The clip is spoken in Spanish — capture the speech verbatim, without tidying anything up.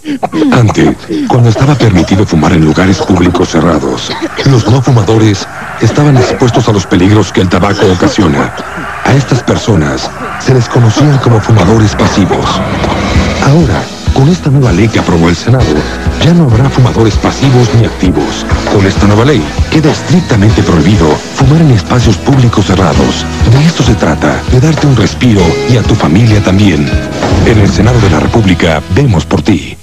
Antes, cuando estaba permitido fumar en lugares públicos cerrados, los no fumadores estaban expuestos a los peligros que el tabaco ocasiona. A estas personas se les conocían como fumadores pasivos. Ahora, con esta nueva ley que aprobó el Senado, ya no habrá fumadores pasivos ni activos. Con esta nueva ley, queda estrictamente prohibido fumar en espacios públicos cerrados. De esto se trata, de darte un respiro y a tu familia también. En el Senado de la República, vemos por ti.